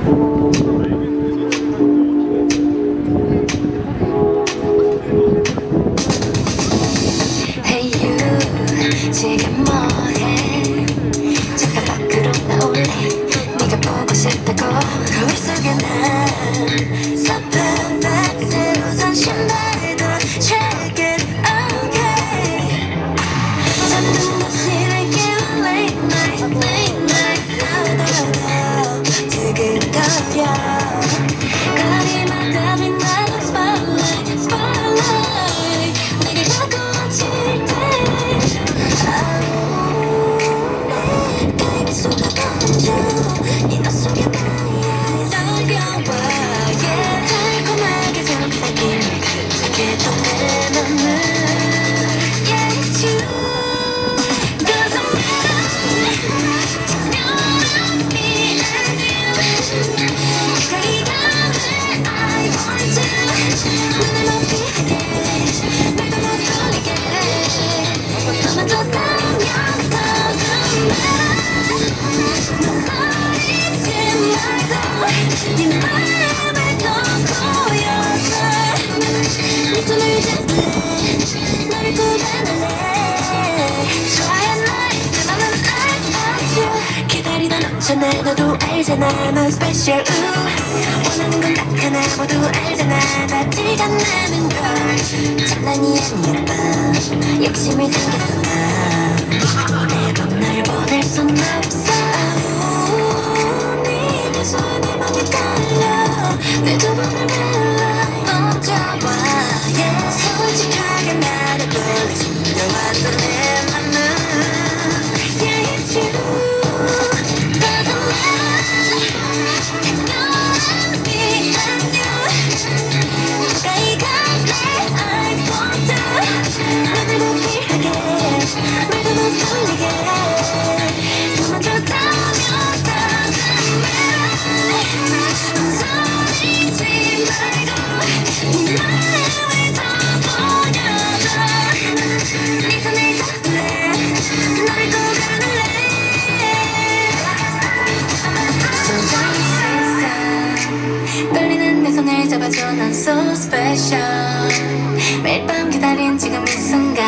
지금 뭐해? 잠깐 밖으로 나올래? 네가 보고 싶다고. 거울 속에 난 So perfect. 새로 산 신발도 check it okay. 잠든 없이 like you late night 나도 두근거려. 거리마다 빛나는 spotlight 내게 가까워질 때 기다리던 너도 알잖아 넌 special 원하는 건 딱 하나 모두 알잖아 다 티가 나는 걸 장난이 아니었다 욕심이 생겼어 나 매번 널 보낼 순 없어 네 손에 맘이 깔려 내 두 번을 불러 멈춰봐 솔직하게 나를 불러 숨겨왔던 내 맘은 Yeah it's you 난 so special 매일 밤 기다린 지금 이 순간